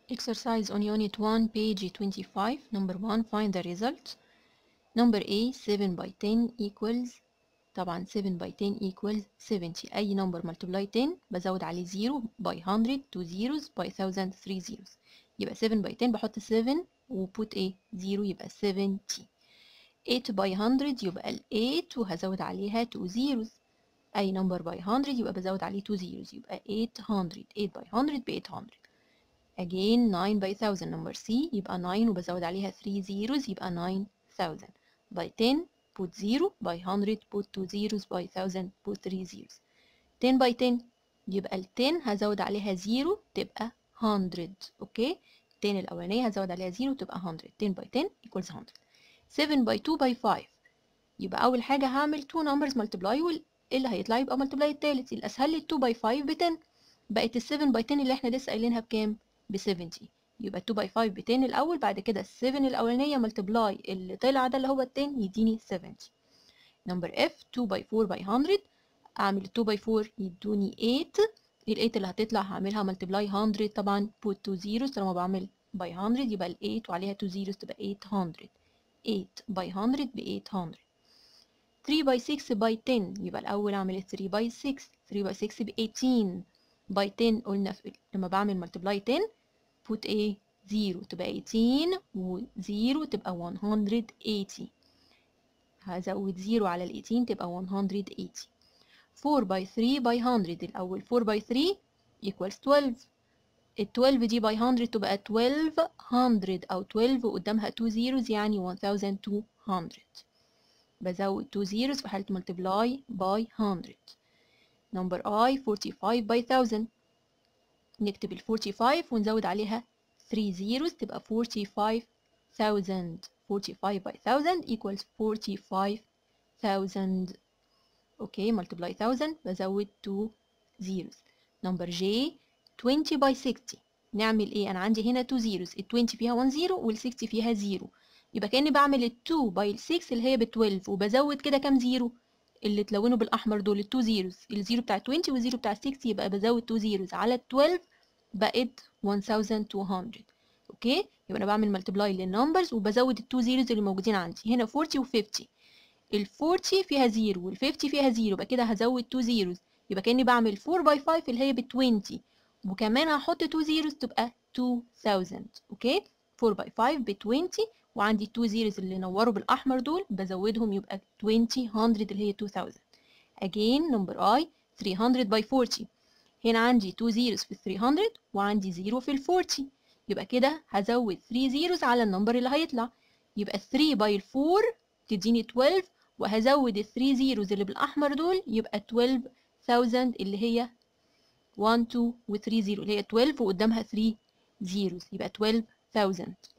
Exercise on Unit 1, page 25. Number 1, find the result. Number A, 7 by 10 equals طبعا 7 by 10 equals 70. أي number multiply 10 بزود عليه 0 by 100 2 zeros by 1000 3 zeros. يبقى 7 by 10 بحط 7 و put A 0 يبقى 70. 8 by 100 يبقى ال 8 وهزود عليها 2 zeros. أي number by 100 يبقى بزود عليه 2 zeros يبقى 800. 8 by 100 ب 800. Again 9 by 1000 number C يبقى 9 وبزود عليها 3 zeros يبقى 9000. By 10 put 0 by 100 put 2 zeros by 1000 put 3 zeros. 10 by 10 يبقى ال 10 هزود عليها 0 تبقى 100. اوكي 10 الأولانية هزود عليها 0 تبقى 100. 10 by 10 equals 100. 7 by 2 by 5 يبقى أول حاجة هعمل 2 numbers multiply اللي هيطلع يبقى multiply التالت. الأسهل لي 2 by 5 ب 10. بقت ال 7 by 10 اللي احنا لسه قايلينها بكام؟ ب 70. يبقى 2 by 5 ب 10 الأول، بعد كده ال 7 الأولانية multiply اللي طلع ده اللي هو ال 10 يديني 70. نمبر F 2 by 4 by 100 أعمل 2 by 4 يدوني 8. ال 8 اللي هتطلع هعملها multiply 100 طبعا put 2 zeros طالما بعمل by 100 يبقى ال 8 وعليها 2 zeros تبقى 800. 8 by 100 ب 800. 3 by 6 by 10 يبقى الأول أعمل 3 by 6. 3 by 6 ب 18 by 10 قلنا لما بعمل multiply 10 put a 0 تبقى 18 و 0 تبقى 180. هزود 0 على ال 18 تبقى 180. 4 by 3 by 100 الأول 4 by 3 equals 12. ال 12 دي by 100 تبقى 1200 أو 12 وقدامها 2 zeros يعني 1200. بزود 2 zeros في حالة multiply by 100. number I 45 by 1000 نكتب ال 45 ونزود عليها 3 zeros تبقى 45,000. 45 by 1000 equals 45,000. اوكي multiply 1000 بزود 2 zeros. number J 20 by 60 نعمل ايه؟ انا عندي هنا 2 zeros. ال 20 فيها 1 0 وال 60 فيها 0 يبقى كأني بعمل ال 2 by 6 اللي هي ب 12 وبزود كده كام زيرو اللي اتلونوا بالاحمر دول ال 2 zeros. الزيرو بتاع 20 والزيرو بتاع 60 يبقى بزود 2 zeros على ال 12 بقت 1200. اوكي يبقى انا بعمل ملتبلاي للنمبرز وبزود ال 2 zeros اللي موجودين عندي هنا 40 و 50. ال 40 فيها 0 وال 50 فيها 0 يبقى كده هزود 2 zeros يبقى كأني بعمل 4 by 5 اللي هي ب 20 وكمان هحط 2 zeros تبقى 2000. اوكي 4 by 5 ب 20 وعندي 2 zeros اللي نوروا بالاحمر دول بزودهم يبقى 20 100 اللي هي 2000. again number I 300 by 40 هنا عندي 2 zeros في 300 وعندي 0 في ال 40 يبقى كده هزود 3 zeros على النمبر اللي هيطلع يبقى 3 by 4 تديني 12 وهزود ال 3 zeros اللي بالاحمر دول يبقى 12,000 اللي هي 1 2 و 3 0 اللي هي 12 وقدامها 3 zeros يبقى 12,000.